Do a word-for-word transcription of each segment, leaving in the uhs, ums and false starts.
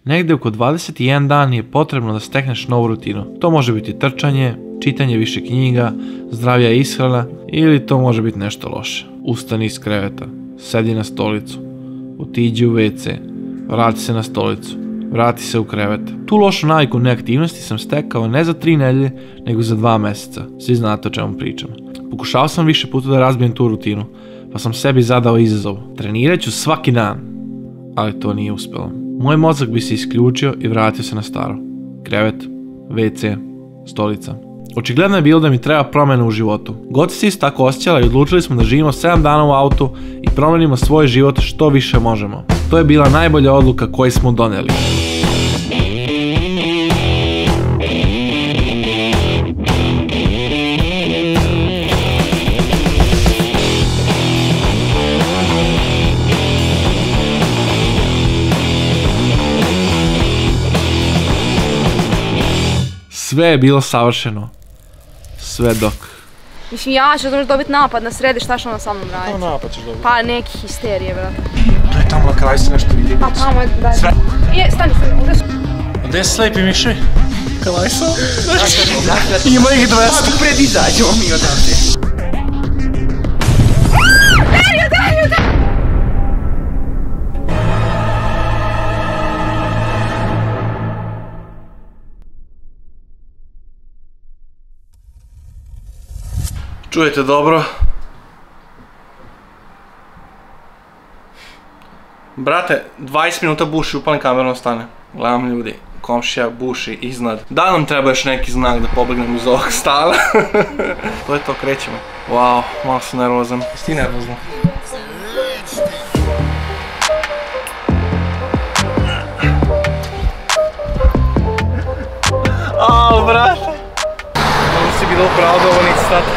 Negde oko dvadeset jedan dan je potrebno da stekneš novu rutinu. To može biti trčanje, čitanje više knjiga, zdravija ishrana ili to može biti nešto loše. Ustani iz kreveta, sedi na stolicu, otiđi u ve ce, vrati se na stolicu, vrati se u krevet. Tu lošu naviku neaktivnosti sam stekao ne za tri nedelje, nego za dva meseca. Svi znate o čemu pričam. Pokušao sam više puta da razbijem tu rutinu, pa sam sebi zadao izazov. Trenirat ću svaki dan, ali to nije uspjelo. Moj mozak bi se isključio i vratio se na staro. Krevet, ve ce, stolica. Očigledno je bilo da mi treba promjena u životu. God se isto tako osjećala i odlučili smo da živimo sedam dana u autu i promenimo svoj život što više možemo. To je bila najbolja odluka koju smo donijeli. Sve je bilo savršeno. Sve dok... Mislim, ja ću da dobiti napad na sredi, šta će ono sa mnom raditi? Šta napad ćeš dobiti? Pa neki histerije, brate. To je tamo na kraju se nešto vidi. Pa tamo je, daj. Sve. Je, stani, stani, gdje su? Gdje su slepi miši? Kalajsa? Ima ih dvesta. A pred izađemo mi odavde. Dario, Dario, Dario! Čujete dobro? Brate, dvadeset minuta buši, upalim kamerom stane. Gledam ljudi, komšija buši iznad. Da nam treba još neki znak da pobegnem iz ovog stala. To je to, krećemo. Wow, malo sam nervozan. Jesi ti nervozno? Ao, brate. Ovo si bilo upravo da ovo neće stati.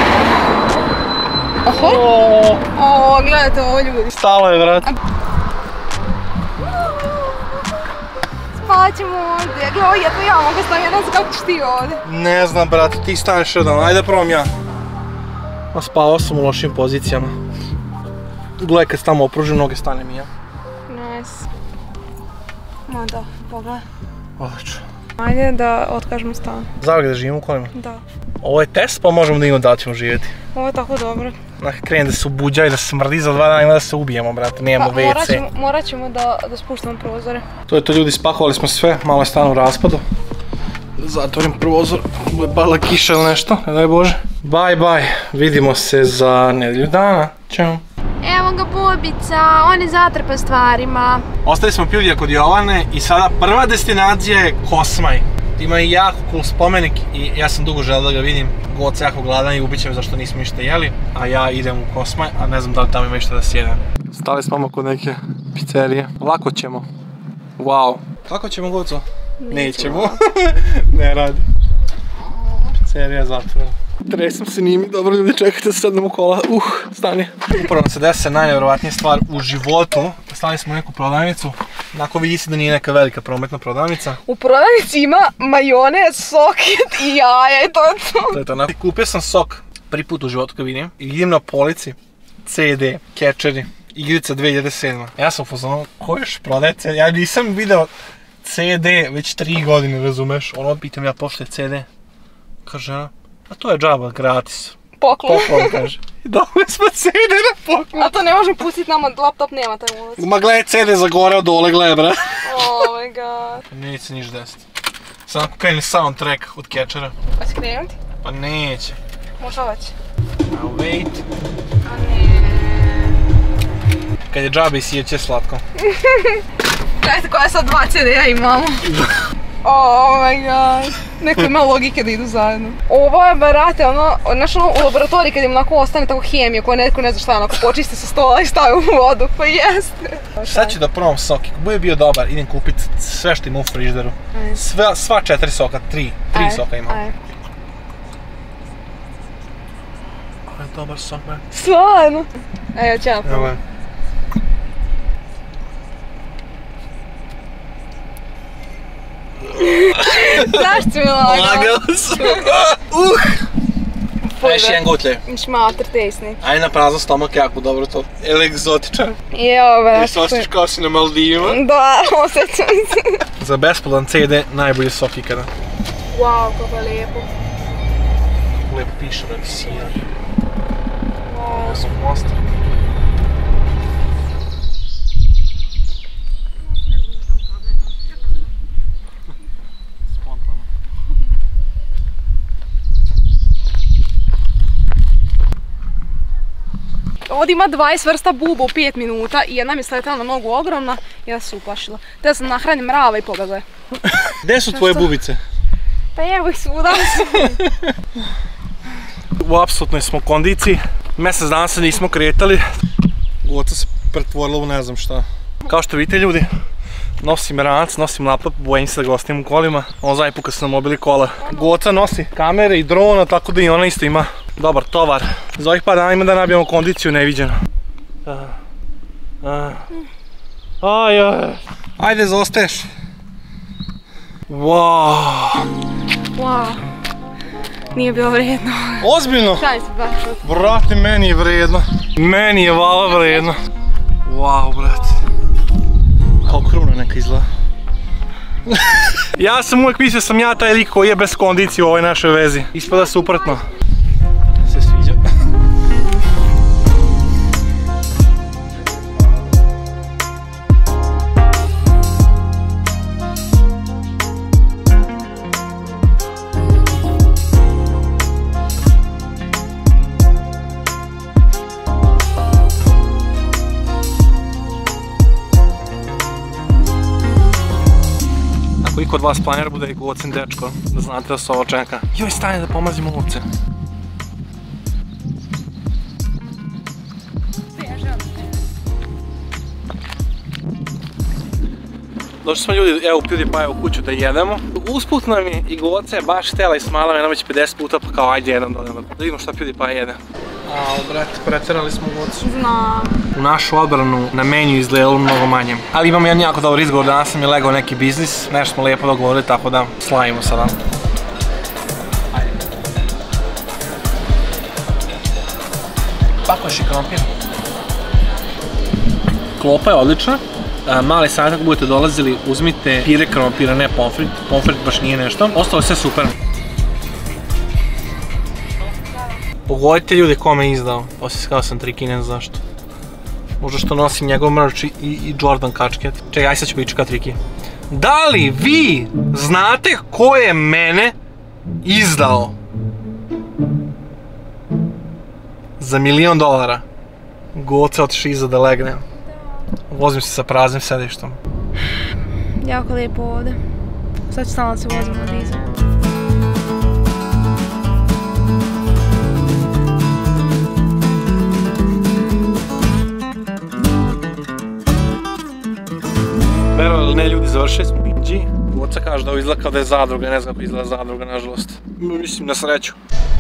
Oho! O, gledajte ovo ljudi. Stalo je, brate. Spaćemo ovdje. Gle, ovo jedno ja mogu staviti, ne znam kako ćeš ti ovdje. Ne znam, brate, ti staneš jedan, ajde probam ja. Ma spavao sam u lošim pozicijama. Gledaj, kad se tamo opružim noge, stanem i ja. Nice. Ma da, pogledaj. Odlično. Ajde da otkažemo stan. Zavljeg da živimo u kolima? Da. Ovo je test, pa možemo da imamo da ćemo živjeti. Ovo je tako dobro. Krenem da se ubuđa i da se smrdi za dva dana, ima da se ubijemo, brate, nemamo ve ce. Morat ćemo da spuštamo prozore. To je to, ljudi, spakovali smo sve, malo je stan u raspadu. Zatvorim prozor, bude bala kiša ili nešto, ne daj Bože. Bye bye, vidimo se za nedelju dana, ćao. Evo ga Bobica, on je zatrpan stvarima. Ostali smo Pivlja kod Jovane i sada prva destinacija je Kosmaj. Ima i jako cool spomenik i ja sam dugo želeo da ga vidim. God se jako gladan i ubit će me zašto nismo ništa jeli. A ja idem u Kosmaj, a ne znam da li tamo ima išta da sjedem. Stali smo kod neke pizzerije. Lako ćemo. Wow. Kako ćemo, Goco? Nećemo. Ne radi. Pizzerija je zatvorena. Tresam se njimi, dobro ljudi, čekajte da sednem u kola. Uh, stani. Upravo se desi najvjerovatnija stvar u životu. Stali smo u neku prodavnicu. Onako vidi se da nije neka velika prometna prodavnica. U prodavnici ima majonez, soket i jaja i to je to. To je to, onako. Kupio sam sok prvi put u životu kad vidim. I vidim na polici ce de, catcheri, igrica dve hiljade sedme. Ja sam u fazonu, ko još prodaje ce de? Ja nisam video ce de već tri godine, razumeš? Ono, pitam ja, pošto je ce de? Kaže, a to je džaba, gratis. Poklon. Poklon, kaže. I dobili smo ce de na poklon. A to ne možemo pustiti nama, laptop nema taj ulaz. Ma gledaj, ce de za gore od dole, gledaj, bra. Oh my god. Neće se niš desiti. Sad ako kreni soundtrack od catchera. Pa si krenuti? Pa neće. Možda već. Now wait. A ne. Kad je džabe i sijeće slatko. Gledajte koja sad dva ce de-a imamo. Oh my god. Neko ima logike da idu zajedno. Ovo je, brate, ono, znaš ono u laboratoriji kad im onako ostane tako hemija koja neko ne zna šta je, onako počiste sa stola i stavi u vodu, pa jeste. Sad ću da probam sok, ako bude bio dobar, idem kupit sve što ima u frižderu. Sva, sva četiri soka, tri, tri ajde, soka imam. Ajde. Ovo je dobar sok, man. Stvarno? Evo, ću ja probam. Zašto mi lagao? Lagao sam. Uh! Ajde jedan gutlje. Šmater tesni. Ajde na prazan stomak, jako dobro to. Ili egzotičan. Jo, brate. Jer se osjećaš kao si na Maldivima. Da, osjećam se. Za besplatan C D najbolji sok ikada. Wow, kako je lijepo. Lijepo piše, brate, sija. Wow. Ja sam monster. Ovdje ima dvadeset vrsta buba u pet minuta i jedna mi je sletela na nogu ogromna i ja se uplašila. Te sam nahranim mrava i pobegla. Gdje su tvoje bubice? Pa evo ih svuda. U apsolutnoj smo kondiciji. Mjesec dana se nismo kretali. Goca se pretvorila u ne znam šta. Kao što vidite ljudi, nosim ranac, nosim laptop, bojim se da ga ostavim u kolima. Ono zadnji put kad su nam obili kola. Goca nosi kamere i drona, tako da i ona isto ima dobar tovar. Za ovih par dana ima da nabijemo kondiciju neviđeno. Aj, aj. Ajde, zostaješ. Wow. Wow. Nije bilo vrijedno. Ozbiljno? Kaj se baš? Brate, meni je vrijedno. Meni je vala vrijedno. Wow, brate. Kao kruna neka izgleda. Ja sam uvijek mislio sam ja taj lik koji je bez kondicije u ovoj našoj vezi. Ispada suprotno. Se sviđa. Ako i kod vas planira bude i Gocin dečko, da znate da se ovo čeka. Joj, stani da pomazim ovce. Došli smo ljudi, evo u PewDiePie u kuću da jedemo. Usput nam je i Goca je baš htjela i smala me nam već pedeset puta, pa kao ajde jedan dodajemo. Da vidimo šta PewDiePie jede. Ao, brate, preterali smo Gocu. Znam. U našu odbranu na meniju izgledalo mnogo manje. Ali imamo jedan jako dobar izgovor, danas sam je legao neki biznis, nešto smo lijepo dogovorili, tako da slavimo sada. Pakoš i krompir. Klopa je odlična. Mali savjet ako budete dolazili, uzmite pire krompira, ne pomfrit. Pomfrit baš nije nešto. Ostalo je sve super. Pogodite ljudi ko me izdao. Osim kao sam triki, ne znam zašto. Možda što nosim njegov merch i, i Jordan kačket. Čekaj, aj sad ću pričati kao triki. Da li vi znate ko je mene izdao? Za milion dolara. Goca otišao iza da legne. Vozim se sa praznim sedištom. Jako lijepo ovdje. Sad ću stalno se vozim na dizel. Verovali ili ne, ljudi, završili smo Pinđi. Goca kaže da ovo izgleda kao da je zadruga, ne znam kako izgleda zadruga, nažalost. Mislim, na sreću.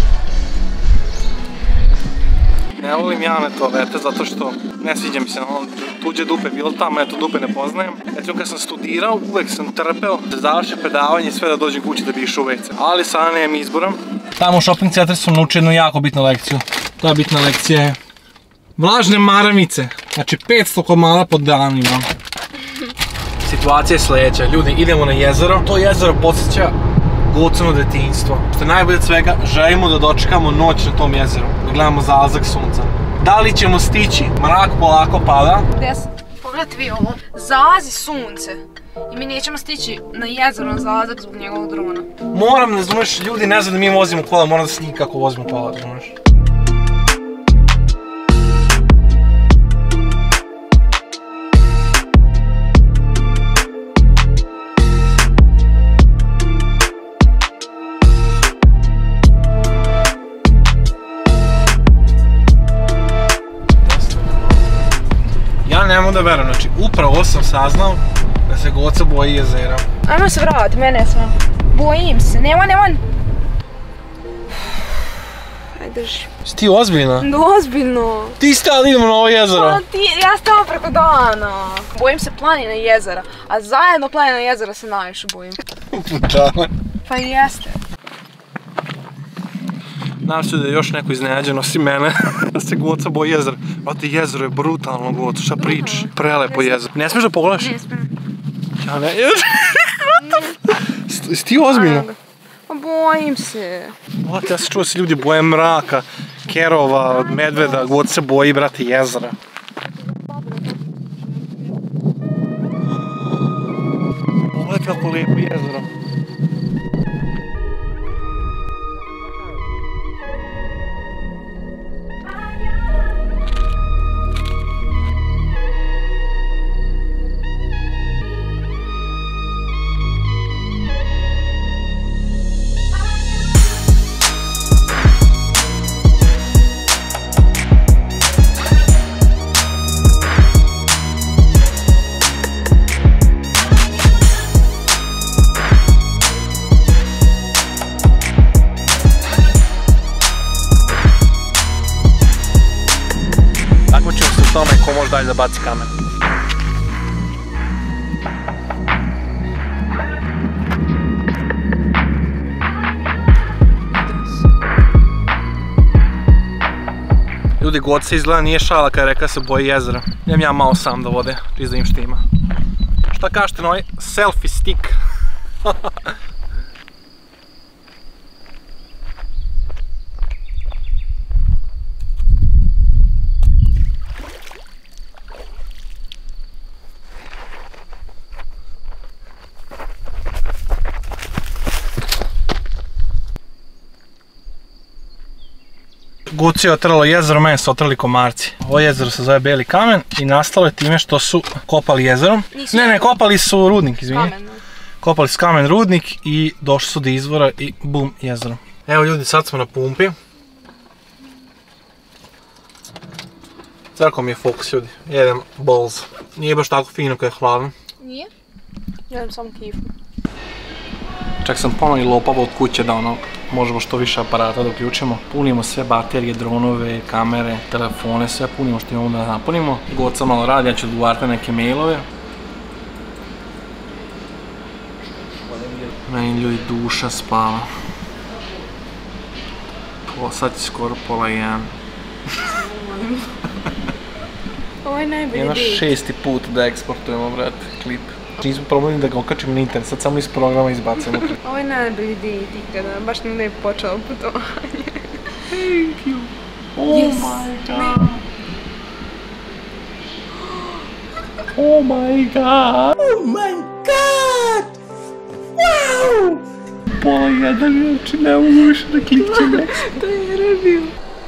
Ne volim ja metrovete zato što ne sviđa mi se na ono tuđe dupe, bilo tamo, eto dupe ne poznajem. Recimo kad sam studirao, uvek sam trpeo da završim predavanje i sve da dođem kući da bi išao u ve ce. Ali sada nemam izbora. Tamo u shopping centru sam naučio jednu jako bitnu lekciju. Ta bitna lekcija je vlažne maramice. Znači petsto komada po danu imam. Situacija je sljedeća, ljudi, idemo na jezero. To jezero podsjeća Gocino detinjstvo. Što je najbolje od svega, želimo da dočekamo noć na tom jezeru, da gledamo zalazak sunca. Da li ćemo stići? Mrak polako pada. Gdje sam? Pogledajte vi ovo. Zalazi sunce. I mi nećemo stići na jezero na zalazak zbog njegovog drona. Moram, ne razumeš, ljudi ne znam da mi vozimo kola, moram da snimim kako vozimo kola, razumeš. Ne mogu da verujem, znači upravo sam saznao da se Goca boji jezera. Ajmo se vrati, mene sam. Bojim se, nemoj, nemoj. Ajde drži. Si ti ozbiljna? Ozbiljno. Ti stali idemo na ovo jezero. Pa ti, ja stavim preko dana. Bojim se planine i jezera, a zajedno planine i jezera se najviše bojim. Pučana. Pa jeste. Nadam se da je još neko iznenađen osim mene da se Goca boji jezera. Brate, jezero je brutalno, Goca, šta pričaš? Prelepo jezero. Ne smiješ da pogledaš? Ne smijem. Ja ne... Jesi ti ozbiljno? Bojim se. Brate, ja sam čuo da se ljudi boje mraka, kerova, medveda, Goca se boji, brate, jezera. Pogledaj kako lijepo jezero. Tome ko može dalje da baci kamen. Ljudi, Goca izgleda nije šala kada je rekla se boji jezera. Idem ja malo sam do vode, čisto da im štima. Šta kažete na ovaj selfie stick? Goci je otralo jezero, mene su otrali komarci. Ovo jezero se zove Beli kamen i nastalo je time što su kopali jezerom. Ne, ne, kopali su rudnik, izvini. Kopali su kamen rudnik i došli su do izvora i bum, jezero. Evo ljudi, sad smo na pumpi. Crko mi je fokus, ljudi. Jedem balls. Nije baš tako fino kad je hladno. Nije? Jedem samo kifu. Čak sam ponovno i lopavo od kuće da ono, možemo što više aparata da uključimo. Punimo sve baterije, dronove, kamere, telefone, sve punimo što imamo da napunimo. Goca malo radi, ja ću odgovarati na neke mailove. Meni ljudi duša spava. O, sad je skoro pola jedan. Ovo je najbolji Jedno dio. šesti put da eksportujemo, brate, klip. Nismo probali da ga okačimo na internet, sad samo iz programa izbacimo klip. Ovo je najbolji dio ikada, baš nam lijepo počelo putovanje. Thank you. Oh Yes. my god. Oh my god. Oh my god. Wow. Pola jedan, znači ne mogu više da klikćem. To je review.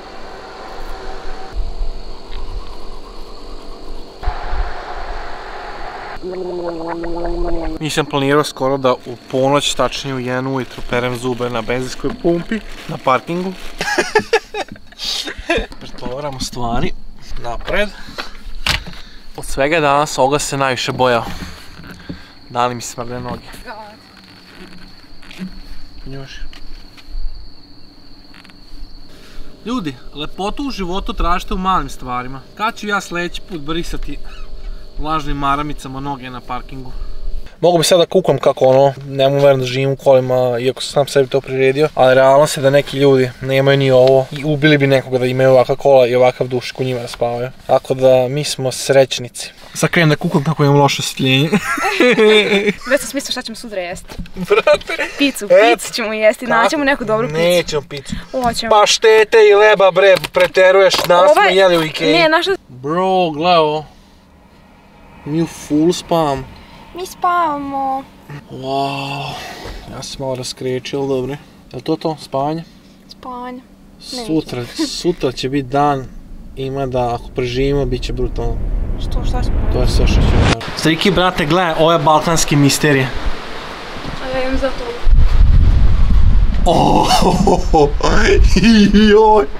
Nisam planirao skoro da u ponoć, tačnije u jedan ujutru, perem zube na benzinskoj pumpi, na parkingu. Pretovaramo stvari napred. Od svega danas ovoga se najviše bojao. Da li mi smrde noge? Još. Ljudi, lepotu u životu tražite u malim stvarima. Kad ću ja sljedeći put brisati vlažnim maramicama noge na parkingu? Mogu bi sad da kukam kako ono, ne mogu verujem da živim u kolima, iako sam sam sebi to priredio, ali realnost je da neki ljudi nemaju ni ovo i ubili bi nekoga da imaju ovakva kola i ovakav duš ko njima da spavaju. Tako da mi smo srećnici. Sad krenem da kukam kako imam loše osjetljenje. Već sam smislila šta ćemo sutra jesti. Brate. Picu, Et, picu ćemo jesti, naćemo neku dobru picu. Nećemo picu. Hoćemo. Paštete i leba bre, preteruješ, nas smo Ovaj- jeli u Ikeji. Ne, naša... Bro, gledaj ovo. Mi u full spam. Mi spavamo. Wow, ja sam malo raskrećio, ali dobro. Je li to to, spavanje? Spavanje. Sutra, sutra će biti dan, ima da ako preživimo bit će brutalno. Što, šta smo? To je sve što ću raditi. Striki, brate, gledaj, ovo je balkanski misterije. A ja imam za to. Oh, joj.